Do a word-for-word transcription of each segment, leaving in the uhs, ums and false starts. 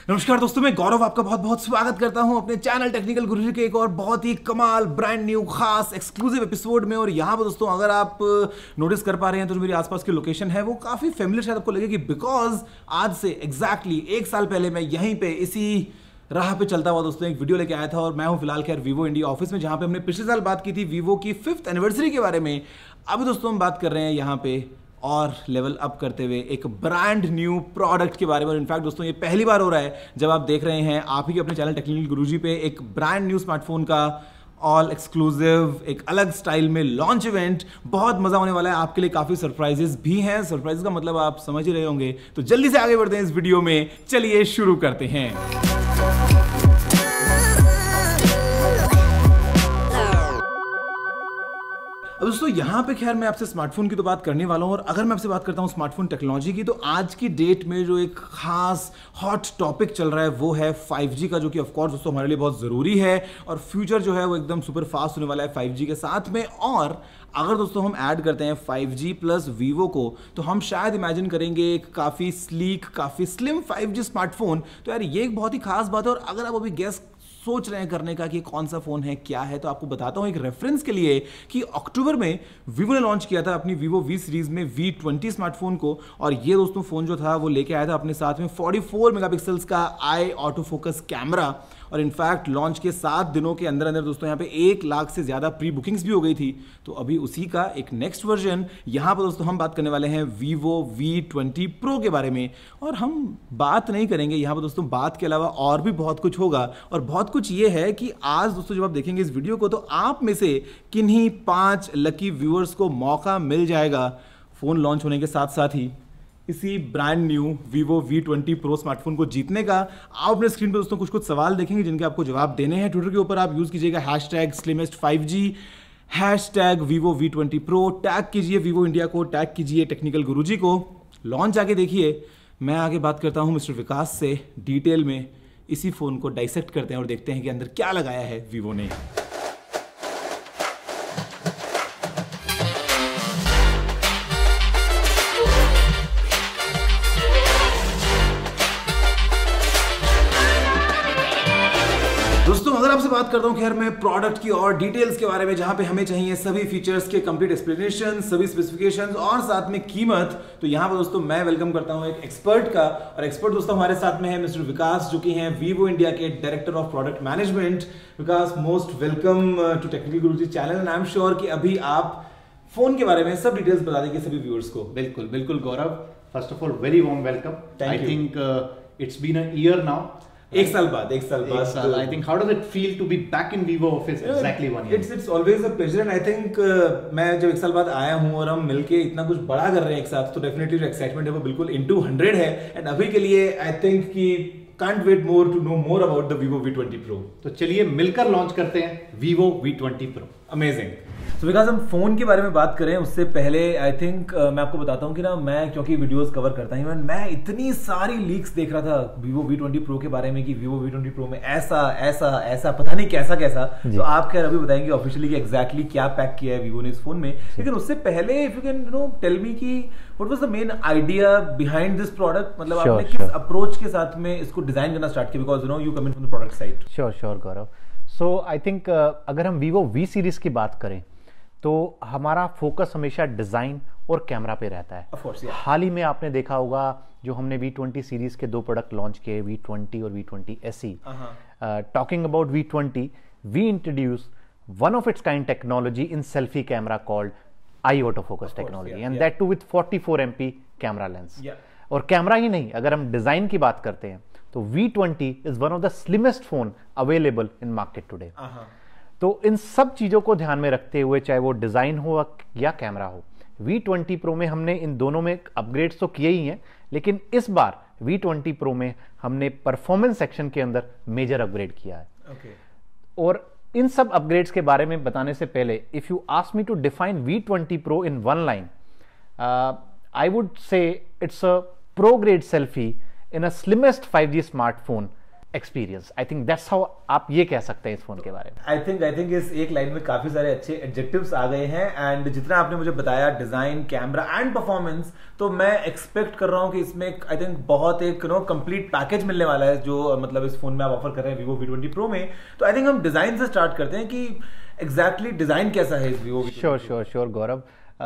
नमस्कार दोस्तों, मैं गौरव आपका बहुत बहुत स्वागत करता हूं अपने चैनल टेक्निकल गुरुजी के एक और बहुत ही कमाल ब्रांड न्यू खास एक्सक्लूसिव एपिसोड में। और यहाँ पर दोस्तों अगर आप नोटिस कर पा रहे हैं तो जो मेरी आसपास की लोकेशन है वो काफी फेमिलियर शायद आपको लगेगी, बिकॉज आज से एग्जैक्टली exactly एक साल पहले मैं यहीं पे इसी राह पे चलता हुआ दोस्तों एक वीडियो लेके आया था। और मैं हूं फिलहाल खैर वीवो इंडिया ऑफिस में, जहां पे हमने पिछले साल बात की थी वीवो की फिफ्थ एनिवर्सरी के बारे में। अभी दोस्तों हम बात कर रहे हैं यहाँ पे और लेवल अप करते हुए एक ब्रांड न्यू प्रोडक्ट के बारे में। और इनफैक्ट दोस्तों ये पहली बार हो रहा है जब आप देख रहे हैं आप ही के अपने चैनल टेक्निकल गुरुजी पे एक ब्रांड न्यू स्मार्टफोन का ऑल एक्सक्लूसिव एक अलग स्टाइल में लॉन्च इवेंट। बहुत मजा होने वाला है, आपके लिए काफी सरप्राइजेस भी हैं। सरप्राइज का मतलब आप समझ ही रहे होंगे, तो जल्दी से आगे बढ़ते हैं इस वीडियो में। चलिए शुरू करते हैं। अब दोस्तों यहाँ पे खैर मैं आपसे स्मार्टफोन की तो बात करने वाला हूँ, और अगर मैं आपसे बात करता हूँ स्मार्टफोन टेक्नोलॉजी की, तो आज की डेट में जो एक खास हॉट टॉपिक चल रहा है वो है फाइव जी का, जो कि ऑफ कोर्स दोस्तों हमारे लिए बहुत ज़रूरी है। और फ्यूचर जो है वो एकदम सुपर फास्ट होने वाला है फाइव जी के साथ में। और अगर दोस्तों हम ऐड करते हैं फाइव जी प्लस वीवो को, तो हम शायद इमेजिन करेंगे एक काफ़ी स्लीक काफ़ी स्लिम फाइव जी स्मार्टफोन। तो यार ये एक बहुत ही खास बात है। और अगर आप अभी गेस सोच रहे हैं करने का कि कौन सा फोन है क्या है, तो आपको बताता हूं एक रेफरेंस के लिए कि अक्टूबर में वीवो ने लॉन्च किया था अपनी वीवो वी सीरीज में वी ट्वेंटी स्मार्टफोन को। और ये दोस्तों फोन जो था वो लेके आया था अपने साथ में चौवालीस मेगापिक्सल्स का आई ऑटो फोकस कैमरा। और इनफैक्ट लॉन्च के सात दिनों के अंदर अंदर दोस्तों यहाँ पे एक लाख से ज्यादा प्री बुकिंग्स भी हो गई थी। तो अभी उसी का एक नेक्स्ट वर्जन यहाँ पर दोस्तों हम बात करने वाले हैं वीवो वी ट्वेंटी प्रो के बारे में। और हम बात नहीं करेंगे यहाँ पर दोस्तों, बात के अलावा और भी बहुत कुछ होगा। और बहुत कुछ ये है कि आज दोस्तों जब आप देखेंगे इस वीडियो को, तो आप में से किन्हीं पांच लकी व्यूअर्स को मौका मिल जाएगा फोन लॉन्च होने के साथ साथ ही इसी brand new Vivo V twenty pro smartphone को जीतने का। आप अपने स्क्रीन पर दोस्तों कुछ कुछ सवाल देखेंगे जिनके आपको जवाब देने हैं। ट्विटर के ऊपर आप यूज कीजिएगा hash tag slimmest five G, hash tag Vivo V twenty pro, tag कीजिए वीवो इंडिया को, टैग कीजिए टेक्निकल गुरुजी को। लॉन्च आके देखिए, मैं आगे बात करता हूँ मिस्टर विकास से डिटेल में। इसी फोन को डाइसेक्ट करते हैं और देखते हैं कि अंदर क्या लगाया है वीवो ने। दोस्तों अगर आपसे बात करता हूं खैर मैं प्रोडक्ट की और डिटेल्स के बारे में, जहां पे हमें चाहिए सभी फीचर्स के कंप्लीट एक्सप्लेनेशन, सभी स्पेसिफिकेशंस और साथ में कीमत, तो यहां पर दोस्तों मैं वेलकम करता हूं एक एक्सपर्ट का। और एक्सपर्ट दोस्तों हमारे साथ में है मिस्टर विकास, जो कि हैं वीवो इंडिया के director of product management. Vikas, most welcome to technical Guruji channel. And I am sure कि अभी आप फोन के बारे में सब डिटेल्स बता देंगे सभी व्यूअर्स को। बिल्कुल बिल्कुल Gaurav, first of all very warm welcome. I think it's been a year now, एक साल बाद एक साल बाद साल, I think how does it feel to be back in Vivo office exactly one year? It's it's always a pleasure and I think uh, मैं जब एक साल बाद आया हूँ और हम मिलके इतना कुछ बड़ा कर रहे हैं एक साथ, तो डेफिनेटली जो एक्साइटमेंट है वो बिल्कुल इनटू हंड्रेड है। एंड अभी के लिए आई थिंक कि can't wait more to know more about the Vivo V twenty Pro। तो चलिए मिलकर लॉन्च करते हैं Vivo V twenty Pro। Amazing. तो बिकॉज हम फोन के बारे में बात करें उससे पहले आई थिंक uh, मैं आपको बताता हूँ कि ना, मैं क्योंकि वीडियोस कवर करता हूँ, मैं इतनी सारी लीक्स देख रहा था Vivo वी ट्वेंटी Pro के बारे में कि Vivo वी ट्वेंटी Pro में ऐसा ऐसा ऐसा पता नहीं कैसा कैसा। तो आप खैर अभी बताएंगे ऑफिशियली कि एग्जैक्टली क्या पैक किया है Vivo ने इस फोन में। लेकिन उससे पहले if you can you know tell me कि what was the main idea behind this product, मतलब sure, आपने किस sure. अप्रोच के साथ में इसको डिजाइन करना स्टार्ट किया, because you know you coming from the product side. Sure sure Gaurav. So I think अगर हम Vivo वी सीरीज की बात करें तो हमारा फोकस हमेशा डिजाइन और कैमरा पे रहता है। Of course, yeah. हाल ही में आपने देखा होगा जो हमने वी ट्वेंटी सीरीज के दो प्रोडक्ट लॉन्च किए, वी ट्वेंटी और V twenty S E. Talking about V twenty, we introduce one of its kind technology in selfie camera called eye auto focus technology, and that too with forty four M P camera lens. और camera ही नहीं, अगर हम design की बात करते हैं तो V twenty is one of the slimmest phone available in market today. तो इन सब चीजों को ध्यान में रखते हुए, चाहे वो डिजाइन हो या कैमरा हो, वी ट्वेंटी Pro में हमने इन दोनों में अपग्रेड्स तो किए ही हैं, लेकिन इस बार वी ट्वेंटी Pro में हमने परफॉर्मेंस सेक्शन के अंदर मेजर अपग्रेड किया है। okay. और इन सब अपग्रेड्स के बारे में बताने से पहले, if you ask me to define V twenty Pro in one line, I would say it's a pro grade selfie in a slimmest five G smartphone experience. I think that's how आप ये कह सकते हैं इस phone के बारे में। I think I थिंक इस एक लाइन में काफी सारे अच्छे एडजेक्टिव्स आ गए हैं, एंड जितना आपने मुझे बताया डिजाइन, कैमरा एंड परफॉर्मेंस, तो मैं एक्सपेक्ट कर रहा हूं कि इसमें आई थिंक बहुत एक नो कंप्लीट पैकेज मिलने वाला है जो मतलब इस फोन में आप ऑफर कर रहे हैं वीवो वी ट्वेंटी प्रो में। तो आई थिंक हम डिजाइन से स्टार्ट करते हैं कि एग्जैक्टली exactly डिजाइन कैसा है इस Vivo. Sure sure sure Gaurav.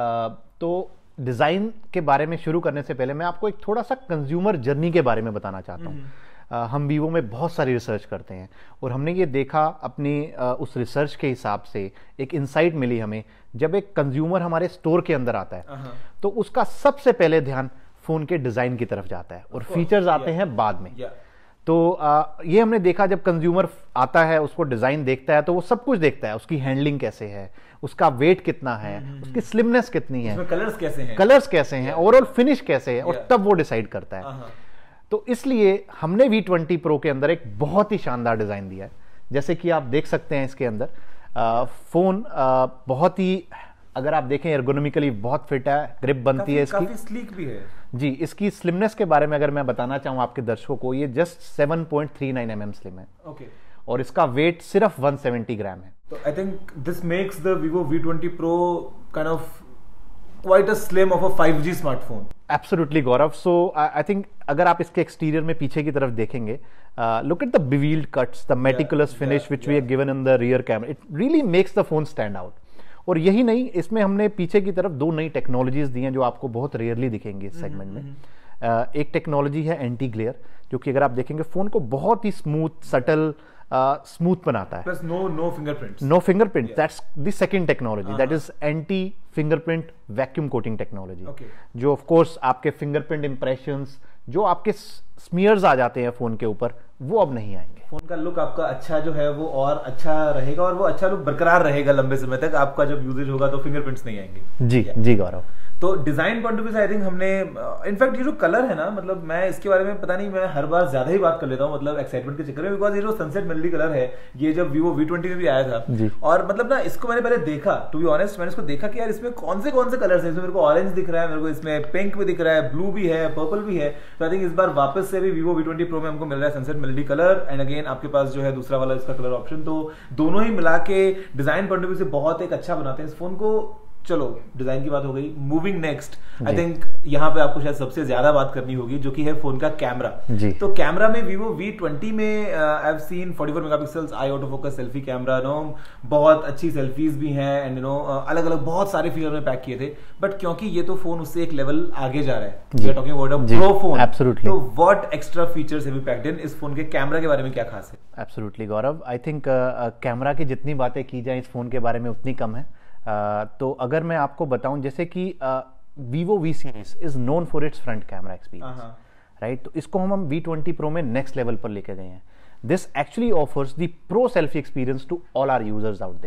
तो डिजाइन के बारे में शुरू करने से पहले मैं आपको एक थोड़ा सा कंज्यूमर जर्नी के बारे में बताना चाहता हूँ। Uh, हम वीवो में बहुत सारी रिसर्च करते हैं और हमने ये देखा अपनी uh, उस रिसर्च के हिसाब से एक इंसाइट मिली हमें, जब एक कंज्यूमर हमारे स्टोर के अंदर आता है तो उसका सबसे पहले ध्यान फोन के डिजाइन की तरफ जाता है और फीचर्स आते हैं बाद में। तो uh, ये हमने देखा, जब कंज्यूमर आता है उसको डिजाइन देखता है तो वो सब कुछ देखता है, उसकी हैंडलिंग कैसे है, उसका वेट कितना है, उसकी स्लिमनेस कितनी है, कलर्स कैसे हैं कलर्स कैसे हैं ओवरऑल फिनिश कैसे है, और तब वो डिसाइड करता है। तो इसलिए हमने वी ट्वेंटी प्रो के अंदर एक बहुत ही शानदार डिजाइन दिया है। जैसे कि आप देख सकते हैं इसके अंदर आ, फोन आ, बहुत ही, अगर आप देखें एर्गोनॉमिकली बहुत फिट है, ग्रिप बनती है इसकी, काफी स्लीक भी है जी। इसकी स्लिमनेस के बारे में अगर मैं बताना चाहूं आपके दर्शकों को, ये just seven point three nine M M slim है। ओके। और इसका वेट सिर्फ वन सेवेंटी ग्राम है। तो I think this makes the Vivo V twenty pro kind of quite a slim of a five G smartphone. Absolutely Gaurav. So I, I think अगर आप इसके exterior में पीछे की तरफ देखेंगे, look at the beveled cuts, the meticulous yeah, finish yeah, which yeah. we have given in the rear camera. It really makes the phone stand out. और यही नहीं, इसमें हमने पीछे की तरफ दो नई टेक्नोलॉजीज दी हैं जो आपको बहुत रेयरली दिखेंगी इस सेगमेंट में। uh, एक टेक्नोलॉजी है एंटी ग्लेयर, जो कि अगर आप देखेंगे फोन को बहुत ही स्मूथ, सटल, स्मूथ uh, बनाता है। Plus no no fingerprints. No fingerprints. Yeah. That's the second technology. Uh-huh. That is anti fingerprint vacuum coating technology. Okay. जो of course आपके fingerprint impressions, जो आपके स्मीयर्स आ जाते हैं फोन के ऊपर, वो अब नहीं आएंगे। फोन का लुक आपका अच्छा जो है वो और अच्छा रहेगा, और वो अच्छा लुक बरकरार रहेगा लंबे समय तक। आपका जब यूजेज होगा तो फिंगरप्रिंट्स नहीं आएंगे। जी yeah. जी गौरव। तो डिजाइन पॉइंट ऑफ व्यू से आई थिंक हमने इनफैक्ट ये जो कलर है ना, मतलब मैं इसके बारे में पता नहीं, मैं हर बार ज्यादा ही बात कर लेता हूँ मतलब एक्साइटमेंट के चक्कर में, बिकॉज ये जो सनसेट मेलोडी कलर है ये जब वीवो वी ट्वेंटी में भी आया था जी। और मतलब ना इसको मैंने पहले देखा, टू बी ऑनेस्ट मैंने इसको देखा कि यार इसमें कौन से कौन से कलर्स हैं। इसमें मेरे को ऑरेंज दिख रहा है, मेरे को इसमें पिंक भी दिख रहा है, ब्लू भी है, पर्पल भी है। तो आई थिंक इस बार वापस से भी वीवो वी ट्वेंटी प्रो में हमको मिल रहा है sunset melody colour, and again आपके पास जो है दूसरा वाला इसका कलर ऑप्शन। तो दोनों ही मिला के डिजाइन पॉइंट ऑफ व्यू से बहुत एक अच्छा बनाते हैं इस फोन को। चलो डिजाइन की बात हो गई, मूविंग नेक्स्ट आई थिंक यहाँ पे आपको शायद सबसे ज्यादा बात करनी होगी, जो कि है फोन का कैमरा। तो कैमरा में वीवो वी ट्वेंटी में I have seen forty four megapixels eye auto focus selfie camera, no बहुत अच्छी सेल्फीज भी हैं, एंड यू नो अलग अलग बहुत सारे फीचर में पैक किए थे। बट क्योंकि ये तो फोन उससे एक लेवल आगे जा रहा है, we are talking about a pro phone, absolutely. तो what extra features have you packed in इस फोन के कैमरा के बारे में क्या खास है? Absolutely Gaurav, I think camera की जितनी बातें की जाए इस फोन के बारे में उतनी कम है। Uh, तो अगर मैं आपको बताऊं, जैसे कि Vivo V series is known for its front camera experience, right? तो इसको हम हम वी ट्वेंटी प्रो में नेक्स्ट लेवल पर लेके गए हैं। This actually offers the pro selfie experience to all our users out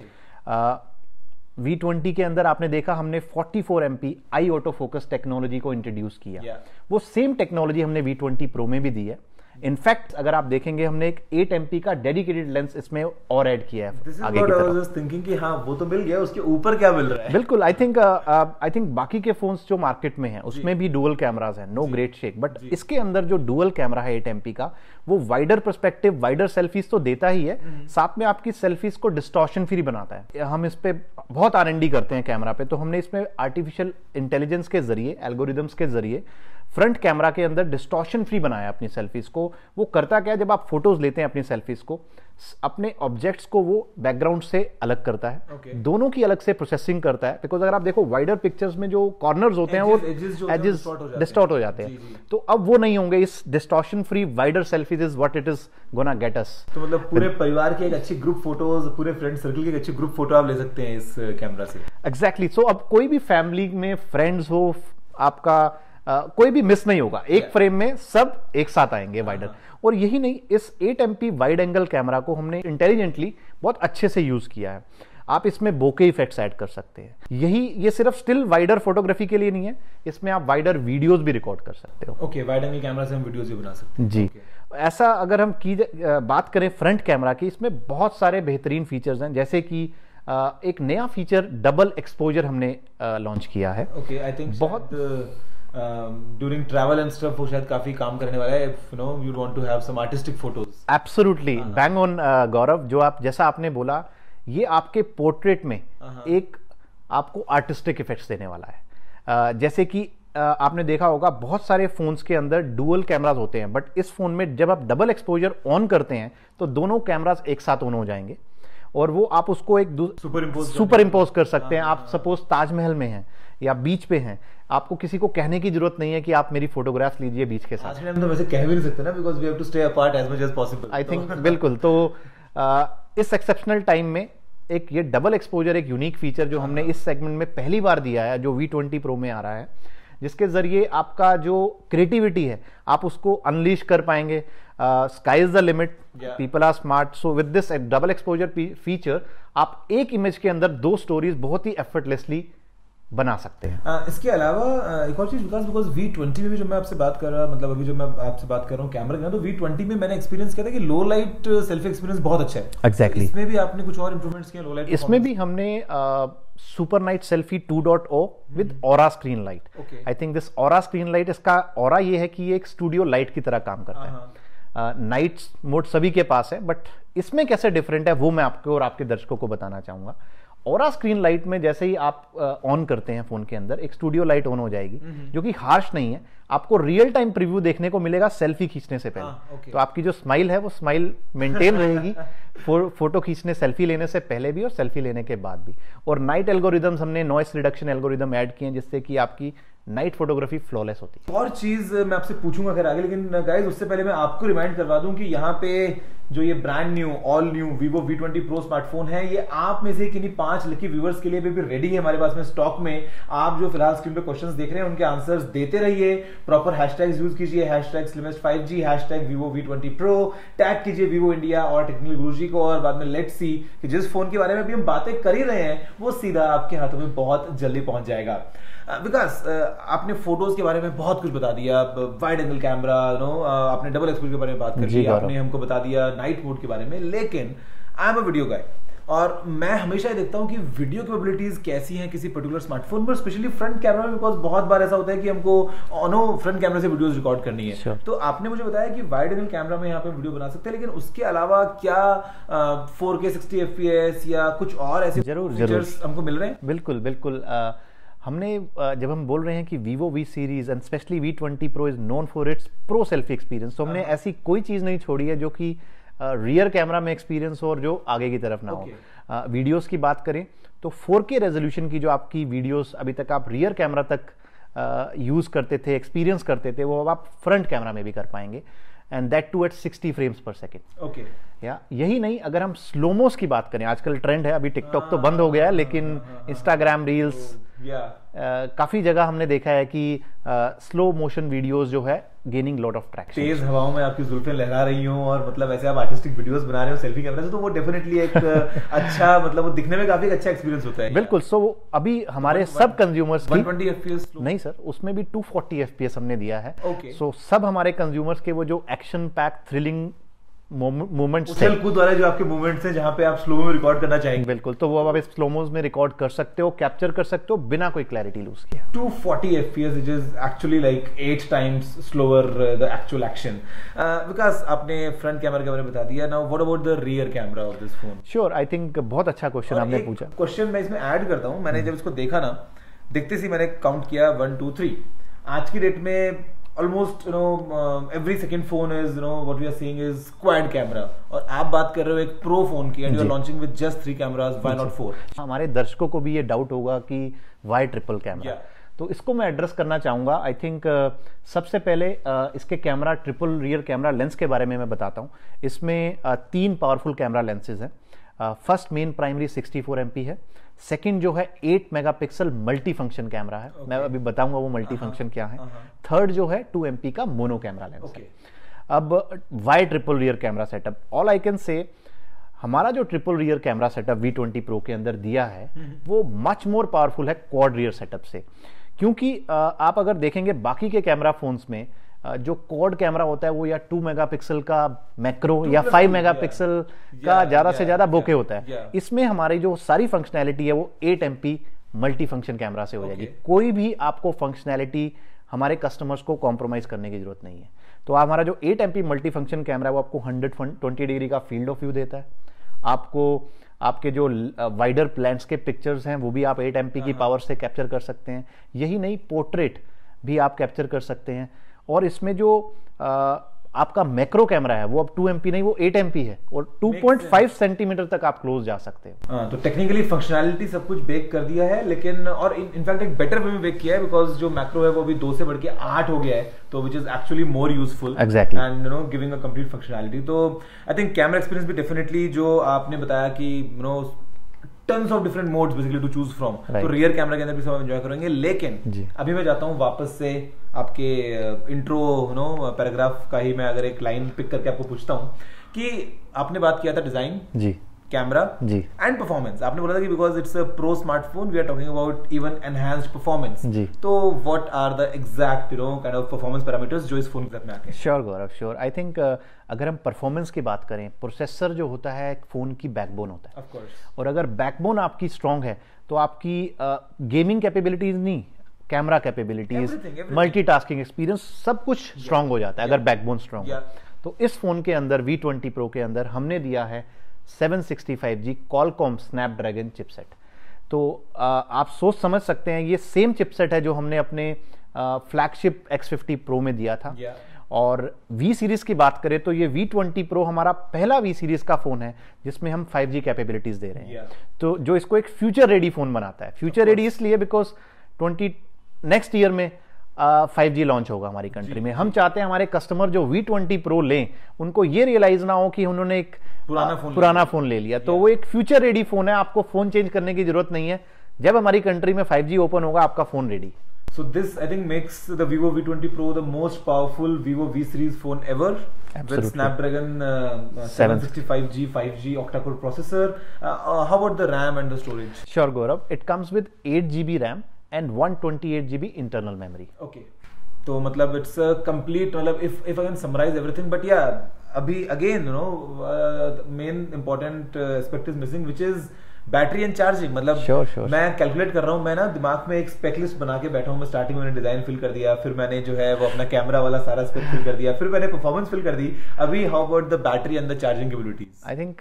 there. V twenty के अंदर आपने देखा हमने forty four M P eye auto focus technology को इंट्रोड्यूस किया। yeah. वो सेम टेक्नोलॉजी हमने वी ट्वेंटी प्रो में भी दी है। इनफैक्ट अगर आप देखेंगे हमने एक एट एम पी का डेडिकेटेड लेंस इसमें और ऐड किया है आगे की तरफ। थिंकिंग कि हाँ वो तो मिल गया, उसके ऊपर क्या मिल रहा है? बिल्कुल, आई थिंक आई थिंक बाकी के फोन्स जो मार्केट में हैं उसमें भी डुअल कैमरास हैं, नो ग्रेट शेक, बट इसके अंदर जो डुअल कैमरा है एट एम पी का, वो वाइडर पर्सपेक्टिव, वाइडर सेल्फीज तो देता ही है, साथ में आपकी सेल्फीज को डिस्टॉर्शन फ्री बनाता है। हम इस पे बहुत आर एन डी करते हैं कैमरा पे, तो हमने इसमें आर्टिफिशियल इंटेलिजेंस के जरिए, एल्गोरिदम्स के जरिए फ्रंट कैमरा के अंदर डिस्टॉर्शन फ्री बनाया अपनी सेल्फीज को। वो करता क्या है, जब आप फोटोज लेते हैं अपनी सेल्फीज को, अपने ऑब्जेक्ट्स को वो बैकग्राउंड से अलग करता है, okay. दोनों की अलग से प्रोसेसिंग करता है। बिकॉज अगर आप देखो वाइडर पिक्चर्स में जो कॉर्नर्स होते हैं वो एजेस डिस्टॉर्ट हो जाते हैं, तो अब वो नहीं होंगे। इस distortion free wider selfies is what it is gonna get us. तो मतलब पूरे परिवार की एक अच्छी ग्रुप फोटोज, पूरे फ्रेंड सर्कल की एक अच्छी ग्रुप फोटो आप ले सकते हैं इस कैमरा से। एग्जैक्टली। सो अब कोई भी फैमिली में फ्रेंड्स हो, आपका Uh, कोई भी मिस नहीं होगा, एक फ्रेम में सब एक साथ आएंगे वाइडर। और यही नहीं, इस eight M P wide angle camera को हमने इंटेलिजेंटली बहुत अच्छे से यूज किया है। आप इसमें बोके इफेक्ट्स ऐड कर सकते हैं। यही, ये सिर्फ स्टिल वाइडर फोटोग्राफी के लिए नहीं है, इसमें आप वाइडर वीडियोस भी रिकॉर्ड कर सकते हो। ओके, वाइड एंगल कैमरा से हम वीडियोस भी बना सकते हैं। जी। okay. ऐसा अगर हम की बात करें फ्रंट कैमरा की, इसमें बहुत सारे बेहतरीन फीचर्स हैं, जैसे कि एक नया फीचर डबल एक्सपोजर हमने लॉन्च किया है। ओके, आई थिंक बहुत ड्यूरिंग ट्रैवल एंड स्टफ वो शायद काफी काम करने वाला है, you know you want to have some artistic photos. Absolutely bang on Gaurav, जो आप जैसा आपने बोला, ये आपके पोर्ट्रेट में एक आपको आर्टिस्टिक इफेक्ट्स देने वाला है। uh, जैसे कि uh, आपने देखा होगा बहुत सारे फोन्स के अंदर डुअल कैमरास होते हैं, बट इस फोन में जब आप डबल एक्सपोजर ऑन करते हैं तो दोनों कैमरास एक साथ ऑन हो जाएंगे और वो आप उसको एक सुपर इम्पोज सुपर इम्पोज कर सकते हैं। आप सपोज ताजमहल में हैं या बीच पे हैं, आपको किसी को कहने की जरूरत नहीं है कि आप मेरी फोटोग्राफ्स लीजिए बीच के साथ। आज के टाइम तो वैसे कह भी नहीं सकते ना, because we have to stay apart as much as possible. I think बिल्कुल। तो uh, इस एक्सेप्शनल टाइम में एक ये डबल एक्सपोजर एक यूनिक फीचर जो हमने इस सेगमेंट में पहली बार दिया है, जो वी ट्वेंटी प्रो में आ रहा है, जिसके जरिए आपका जो क्रिएटिविटी है आप उसको अनलीश कर पाएंगे। Sky is the limit, people are smart. So with this double exposure feature आप एक इमेज के अंदर दो स्टोरीज बहुत ही एफर्टलेसली बना सकते हैं। uh, इसके अलावा uh, एक और चीज, बिकॉज बिकॉज वी ट्वेंटी में भी जब मैं आपसे बात कर रहा, मतलब अभी जब मैं आपसे बात कर रहा हूँ कैमरा का, तो वी ट्वेंटी में मैंने एक्सपीरियंस किया था कि लो लाइट सेल्फी एक्सपीरियंस बहुत अच्छा है। एग्जैक्टली इसमें भी आपने कुछ और इंप्रूवमेंट्स किए लो लाइट? इसमें भी हमने super night selfie two point O with aura screen light. I think this aura screen light, इसका ऑरा ये है कि ये एक स्टूडियो लाइट की तरह काम करता है। नाइट uh, मोड सभी के पास है, बट इसमें कैसे डिफरेंट है वो मैं आपको और आपके दर्शकों को बताना चाहूंगा। ऑरा स्क्रीन लाइट में जैसे ही आप ऑन uh, करते हैं फोन के अंदर, एक स्टूडियो लाइट ऑन हो जाएगी जो कि हार्श नहीं है। आपको रियल टाइम प्रीव्यू देखने को मिलेगा सेल्फी खींचने से पहले। हाँ, okay. तो आपकी जो स्माइल है वो स्माइल मेंटेन रहेगी फो, फोटो खींचने सेल्फी लेने से पहले भी और सेल्फी लेने के बाद भी। और नाइट एल्गोरिदम्स हमने नॉइस रिडक्शन एल्गोरिदम ऐड किए हैं जिससे कि आपकी नाइट फोटोग्राफी फ्लॉलेस होती है। और चीज मैं आपसे पूछूंगा खैर आगे, लेकिन गाइस उससे पहले मैं आपको रिमाइंड करवा दूं कि यहाँ पे जो ये brand new all new Vivo V twenty pro smartphone है, ये आप में से किन्हीं पांच लकी व्यूअर्स के लिए भी, भी रेडी है हमारे पास में स्टॉक में। आप जो फिलहाल स्क्रीन पे क्वेश्चंस देख रहे हैं उनके आंसर्स देते रहिए, प्रॉपर हैशटैग्स यूज कीजिए, hashtag slimmest five G, hashtag Vivo V twenty pro, tag कीजिए Vivo इंडिया और टेक्निकल गुरुजी को, और बाद में लेट्स सी कि जिस फोन के बारे में अभी हम बातें कर ही रहे हैं वो सीधा आपके हाथों में बहुत जल्दी पहुंच जाएगा। विकास, आपने फोटोज के बारे में बहुत कुछ बता दिया, वाइड एंगल कैमरा, नो आपने डबल एक्सपोजर के बारे में बात कर ली, आपने हमको बता दिया नाइट मोड के बारे में, लेकिन आई एम अ वीडियो गाय और मैं हमेशा ये देखता हूँ कि वीडियो कैपेबिलिटीज कैसी हैं किसी पर्टिकुलर स्मार्टफोन पर, स्पेशली फ्रंट कैमरा में, बिकॉज बहुत बार ऐसा होता है कि हमको ऑनो फ्रंट कैमरा से वीडियोस रिकॉर्ड करनी है। sure. तो आपने मुझे बताया कि वाइड एंगल कैमरा में यहाँ पे वीडियो बना सकते हैं, लेकिन उसके अलावा क्या फोर के सिक्सटी एफ पी एस या कुछ और ऐसे जरूर फीचर्स हमको मिल रहे हैं? बिल्कुल बिल्कुल। uh, हमने जब हम बोल रहे हैं कि Vivo V series and specially V twenty pro is known for its pro selfie experience, तो हमने ऐसी कोई चीज नहीं छोड़ी है जो कि रियर कैमरा में एक्सपीरियंस हो और जो आगे की तरफ ना okay. हो। वीडियोस की बात करें तो फोर के रेजोल्यूशन की जो आपकी वीडियोस अभी तक आप रियर कैमरा तक यूज करते थे, एक्सपीरियंस करते थे, वो अब आप फ्रंट कैमरा में भी कर पाएंगे, and that too at sixty frames per second. Okay, या यही नहीं, अगर हम स्लोमोस की बात करें, आजकल ट्रेंड है, अभी टिकटॉक तो बंद हो गया है, लेकिन इंस्टाग्राम रील्स काफी जगह हमने देखा है कि स्लो मोशन वीडियोस जो है गेनिंग लॉट ऑफ ट्रैक्शन। तेज हवाओं में आपकी जुल्फें लहरा रही हो और मतलब ऐसे आप आर्टिस्टिक वीडियोस बना रहे हो सेल्फी कैमरा से, तो वो डेफिनेटली एक अच्छा मतलब वो दिखने में काफी अच्छा एक्सपीरियंस होता है। बिल्कुल। सो so, अभी हमारे one, सब कंज्यूमर्स की one twenty F P S नहीं सर, उसमें भी two forty F P S हमने दिया है। Okay okay. सो so, सब हमारे कंज्यूमर्स के वो जो एक्शन पैक थ्रिलिंग मूवमेंट्स, उछल कूद वाले जो आपके मूवमेंट्स हैं जहां पे आप स्लो में रिकॉर्ड करना चाहेंगे, बिल्कुल, तो वो आप इस स्लोमोस में रिकॉर्ड कर सकते हो, कैप्चर कर सकते हो बिना कोई क्लैरिटी लूज किए। Two forty F P S which is actually like eight times slower the actual action. Vikas, आपने फ्रंट कैमरा के बारे में बता दिया, now what about the rear camera of this phone? Sure, I think बहुत अच्छा question आपने पूछा। क्वेश्चन मैं इसमें ऐड करता हूं, मैंने जब इसको देखा ना, देखते सी मैंने काउंट किया वन टू थ्री। आज की डेट में almost you know uh, every second phone is you know what we are seeing is quad camera, और आप बात कर रहे हो एक प्रो फोन की, and you are launching with just three cameras, why not four? हमारे दर्शकों को भी ये डाउट होगा कि why ट्रिपल कैमरा, तो इसको मैं एड्रेस करना चाहूंगा। आई थिंक uh, सबसे पहले uh, इसके camera triple rear camera lens के बारे में मैं बताता हूँ। इसमें uh, तीन पावरफुल कैमरा लेंसेज हैं। First main primary sixty four M P है, सेकंड जो है eight megapixel multi function camera है, okay. मैं अभी बताऊंगा वो मल्टी फंक्शन क्या है। थर्ड जो है टू एम पी का मोनो कैमरा लेंस okay. है। अब why triple rear camera setup, all I can say हमारा जो triple rear camera setup V twenty pro के अंदर दिया है वो मच मोर पावरफुल है क्वाड रियर सेटअप से, क्योंकि आप अगर देखेंगे बाकी के कैमरा फोन्स में जो क्वाड कैमरा होता है वो या टू मेगापिक्सल का मैक्रो या फाइव मेगापिक्सल का ज्यादा से ज्यादा बोके होता है। इसमें हमारी जो सारी फंक्शनैलिटी है वो eight M P multi function camera से हो जाएगी। कोई भी आपको फंक्शनैलिटी हमारे कस्टमर्स को कॉम्प्रोमाइज करने की जरूरत नहीं है। तो हमारा जो eight M P multi function camera है वो आपको हंड्रेड ट्वेंटी डिग्री का फील्ड ऑफ व्यू देता है। आपको आपके जो वाइडर लैंडस्केप पिक्चर्स हैं वो भी आप एट एम पी की पावर से कैप्चर कर सकते हैं। यही नहीं, पोर्ट्रेट भी आप कैप्चर कर सकते हैं। और इसमें जो आ, आपका मैक्रो कैमरा है वो अब टू एम पी नहीं, वो एट एम पी है और टू पॉइंट फाइव सेंटीमीटर तक आप क्लोज जा सकते हो। हाँ, तो टेक्निकली फंक्शनैलिटी सब कुछ बेक कर दिया है, लेकिन और इनफैक्ट एक बेटर वे में बेक किया है, बिकॉज जो मैक्रो है वो अभी दो से बढ़ के आठ हो गया है, तो which is actually more useful exactly and you know giving a complete functionality. तो आई थिंक कैमरा एक्सपीरियंस भी डेफिनेटली जो आपने बताया कि you know tons of different modes basically to choose from, तो रियर कैमरा के अंदर भी सब एंजॉय करेंगे। लेकिन अभी मैं जाता हूँ वापस से आपके इंट्रो नो पैराग्राफ का ही मैं अगर एक लाइन पिक करके आपको पूछता हूँ कि आपने बात किया था डिजाइन जी, कैमरा जी एंड परफॉर्मेंस। आपने बोला था कि because it's a pro smartphone we are talking about even enhanced performance जी। तो what are the exact you know kind of performance parameters जो इस फोन के साथ में आते हैं? Sure Gaurav, sure. I think अगर हम परफॉर्मेंस की बात करें, प्रोसेसर जो होता है एक फोन की बैकबोन होता है, ऑफ कोर्स। और अगर बैकबोन आपकी स्ट्रांग है तो आपकी गेमिंग कैपेबिलिटीज नहीं, कैमरा कैपेबिलिटीज, मल्टीटास्किंग एक्सपीरियंस सब कुछ स्ट्रांग हो जाता है अगर बैकबोन स्ट्रांग है। तो इस फोन के अंदर वी ट्वेंटी प्रो के अंदर हमने दिया है seven sixty five G Qualcomm snapdragon chipset. तो आ, आप सोच समझ सकते हैं ये सेम चिपसेट है जो हमने अपने फ्लैगशिप एक्स फिफ्टी प्रो में दिया था। yeah. और V सीरीज की बात करें तो ये वी ट्वेंटी प्रो हमारा पहला V सीरीज का फोन है जिसमें हम फाइव जी कैपेबिलिटीज दे रहे हैं। yeah. तो जो इसको एक फ्यूचर रेडी फोन बनाता है। फ्यूचर रेडी इसलिए बिकॉज ट्वेंटी नेक्स्ट ईयर में फाइव जी लॉन्च होगा हमारी कंट्री में। हम चाहते हैं हमारे कस्टमर जो वी ट्वेंटी प्रो लें उनको ये रियलाइज ना हो कि उन्होंने एक पुराना फोन पुराना फोन ले लिया। तो वो एक फ्यूचर रेडी फोन है, आपको फोन चेंज करने की जरूरत नहीं है। जब हमारी कंट्री में फाइव जी ओपन होगा आपका phone ready. So this I think makes the Vivo V twenty Pro the most powerful Vivo V series phone ever. Absolutely. With Snapdragon uh, seven sixty-five G five G octa-core processor. Uh, uh, how about the RAM and the storage? Sure Gaurav, it comes with eight G B RAM and one twenty-eight G B internal memory. Okay. तो मतलब it's a complete मतलब if if I can summarize everything, but yeah अभी again you know uh, the main important uh, aspect is missing, which is battery and charging. मतलब sure, sure, मैं calculate कर रहा हूँ, मैं ना दिमाग में एक स्पेक लिस्ट बना के बैठा हूँ। मैं स्टार्टिंग में मैंने डिजाइन फिल कर दिया, फिर मैंने जो है वो अपना कैमरा वाला सारा स्पेक फिल कर दिया, फिर मैंने परफॉर्मेंस फिल कर दी। अभी how about the battery and the charging capabilities? I think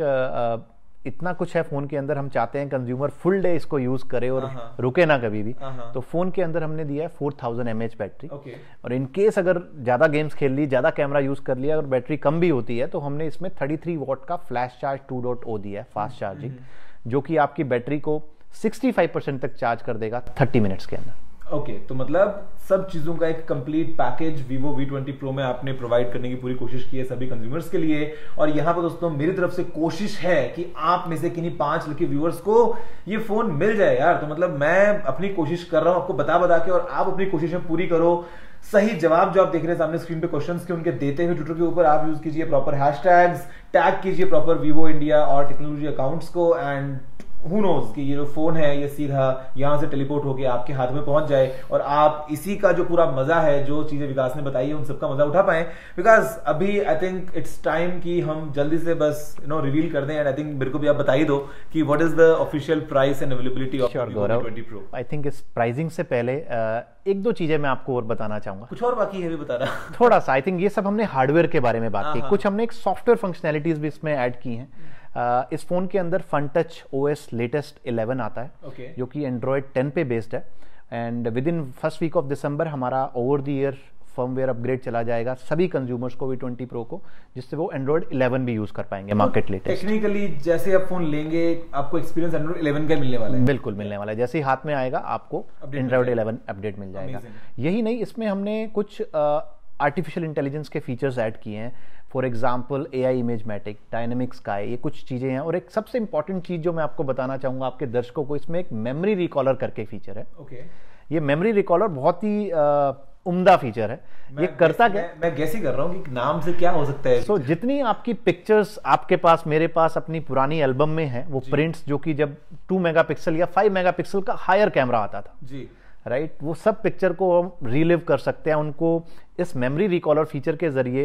इतना कुछ है फोन के अंदर। हम चाहते हैं कंज्यूमर फुल डे इसको यूज करे और रुके ना कभी भी। तो फोन के अंदर हमने दिया है four thousand M H battery. okay. और इन केस अगर ज्यादा गेम्स खेल ली, ज्यादा कैमरा यूज कर लिया और बैटरी कम भी होती है तो हमने इसमें थर्टी थ्री वॉट का flash charge two point O दिया है, फास्ट चार्जिंग, जो कि आपकी बैटरी को सिक्सटी फाइव परसेंट तक चार्ज कर देगा थर्टी मिनट्स के अंदर। ओके okay, तो मतलब सब चीजों का एक complete package Vivo V twenty Pro में आपने प्रोवाइड करने की पूरी कोशिश की है सभी कंज्यूमर्स के लिए। और यहाँ पर दोस्तों मेरी तरफ से कोशिश है कि आप में से किन्हीं पांच लकी व्यूअर्स को ये फोन मिल जाए यार। तो मतलब मैं अपनी कोशिश कर रहा हूँ आपको बता बता के, और आप अपनी कोशिशें पूरी करो। सही जवाब जो आप देख रहे हैं सामने स्क्रीन पे क्वेश्चंस के, उनके देते हुए ट्विटर के ऊपर आप यूज कीजिए प्रॉपर हैशटैग्स, टैग कीजिए प्रॉपर वीवो इंडिया और टेक्नोलॉजी अकाउंट्स को, एंड हु नोज कि ये जो फोन है ये सीधा यहां से टेलीपोर्ट होके आपके हाथ में पहुंच जाए और आप इसी का जो पूरा मजा है, जो चीजें विकास ने बताई है, उन सबका मजा उठा पाए। बिकॉज अभी आई थिंक इट्स टाइम कि हम जल्दी से बस यू नो रिवील कर दें। एंड आई थिंक मेरे को भी आप बता ही दो कि what is the official price and availability of Vivo V twenty Pro। आई थिंक इस प्राइसिंग से पहले एक दो चीजें मैं आपको और बताना चाहूंगा। कुछ और बाकी है भी बता रहा थोड़ा सा। आई थिंक ये सब हमने हार्डवेयर के बारे में बात की, कुछ हमने एक सॉफ्टवेयर फंक्शनैलिटीज भी इसमें ऐड की हैं। Uh, इस फोन के अंदर fun touch O S latest eleven आता है, okay. जो कि एंड्रॉयड टेन पे बेस्ड है। And within first week of December हमारा over the air firmware upgrade चला जाएगा सभी कंज्यूमर्स को वी ट्वेंटी Pro को, जिससे वो एंड्रॉयड इलेवन भी यूज कर पाएंगे मार्केट लेटेस्ट। टेक्निकली जैसे आप फोन लेंगे आपको एक्सपीरियंस एंड्रॉयड इलेवन का मिलने वाला है। बिल्कुल मिलने वाला है, जैसे ही हाथ में आएगा आपको एंड्रॉयड इलेवन अपडेट मिल जाएगा। यही नहीं, इसमें हमने कुछ आर्टिफिशियल uh, इंटेलिजेंस के फीचर्स ऐड किए हैं। For example A I image matic, dynamic sky, ये कुछ चीजें हैं। और एक सबसे इंपॉर्टेंट चीज जो मैं आपको बताना चाहूंगा आपके दर्शकों को, इसमें एक मेमोरी रिकॉलर करके फीचर है। okay. ये मेमोरी रिकॉलर बहुत ही uh, उम्दा फीचर है। ये करता क्या, मैं, मैं गैस ही कर रहा हूँ कि नाम से क्या हो सकता है। so, जितनी आपकी पिक्चर्स आपके पास, मेरे पास अपनी पुरानी एल्बम में है, वो प्रिंट्स जो कि जब टू मेगापिक्सल या फाइव मेगापिक्सल का हायर कैमरा आता था जी, राइट right? वो सब पिक्चर को हम रीलिव कर सकते हैं, उनको इस मेमोरी रिकॉलर फीचर के जरिए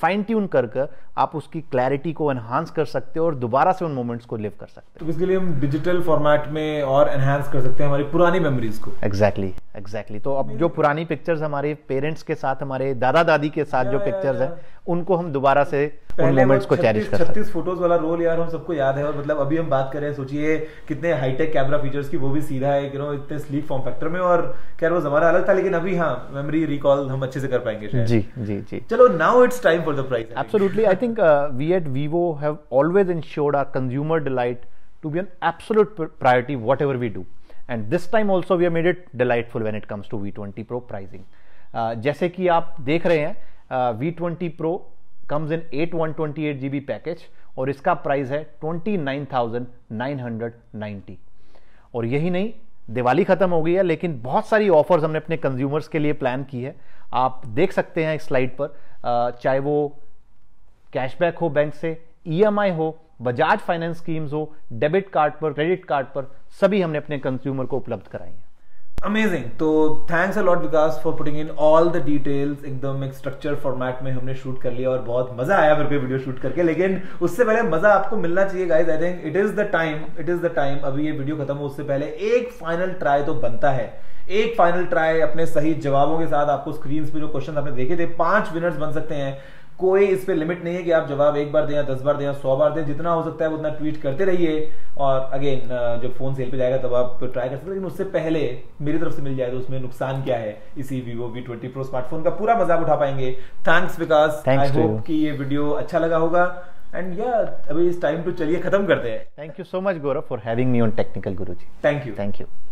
फाइन ट्यून कर कर आप उसकी क्लैरिटी को एनहांस कर सकते हो और दोबारा से उन मोमेंट्स को लिव कर सकते हो। तो इसके लिए हम डिजिटल फॉर्मेट में और एनहांस कर सकते हैं हमारी पुरानी मेमोरीज को। एग्जैक्टली एग्जैक्टली तो अब जो पुरानी पिक्चर्स हमारे पेरेंट्स के साथ, हमारे दादा दादी के साथ जो पिक्चर्स हैं, उनको हम दोबारा से उन मोमेंट्स को चेरिश कर सकते हैं। छत्तीस फोटोज वाला रोल यार हम सबको याद है। और मतलब अभी हम बात कर रहे हैं, सोचिए कितने हाईटेक कैमरा फीचर्स की, वो भी सीधा है, यू नो, इतने स्लीक फॉर्म फैक्टर में। और खैर वो जमाना अलग था, लेकिन अभी हाँ मेमोरी रिकॉल हम अच्छे से कर पाएंगे शायद। जी जी जी चलो, now it's time for the price. Absolutely, I think uh, we at Vivo have always ensured our consumer delight to be an absolute priority whatever we do, and this time also we have made it delightful when it comes to V twenty Pro pricing. Uh, जैसे कि आप देख रहे हैं, uh, V twenty Pro comes in eight one twenty-eight G B package और इसका price है twenty-nine thousand nine hundred ninety। और यही नहीं, दिवाली खत्म हो गई है, लेकिन बहुत सारी ऑफर्स हमने अपने कंज्यूमर्स के लिए प्लान की है। आप देख सकते हैं इस स्लाइड पर, uh, चाहे वो कैशबैक हो बैंक से, ईएमआई हो, बजाज फाइनेंस स्कीम्स हो, डेबिट कार्ड पर, क्रेडिट कार्ड पर, सभी हमने अपने कंज्यूमर को उपलब्ध कराई हैं। अमेजिंग। तो thanks a lot Vikas for putting in all the details. एकदम एक स्ट्रक्चर फॉर्मेट में हमने शूट कर लिया और बहुत मजा आया मेरे को वीडियो शूट करके। लेकिन उससे पहले मजा आपको मिलना चाहिए guys. I think it is the time, it is the time. अभी ये वीडियो खत्म हो उससे पहले एक फाइनल ट्राई तो बनता है। एक फाइनल ट्राई अपने सही जवाबों के साथ। आपको स्क्रीन पे जो क्वेश्चन आपने देखे थे, पांच विनर्स बन सकते हैं। कोई इस पे लिमिट नहीं है कि आप जवाब एक बार दें या दस बार दें या सौ बार दें, जितना हो सकता है उतना ट्वीट करते रहिए। और अगेन जब फोन सेल पे जाएगा तब आप ट्राई कर सकते हैं, लेकिन उससे पहले मेरी तरफ से मिल जाए तो उसमें नुकसान क्या है। इसी Vivo V twenty Pro smartphone का पूरा मजाक उठा पाएंगे। थैंक्स विकास, आई होप कि ये वीडियो अच्छा लगा होगा। एंड या अभी इस टाइम टू चलिए खत्म करते हैं। Thank you so much Gaurav for having me on technical Guruji. Thank you thank you.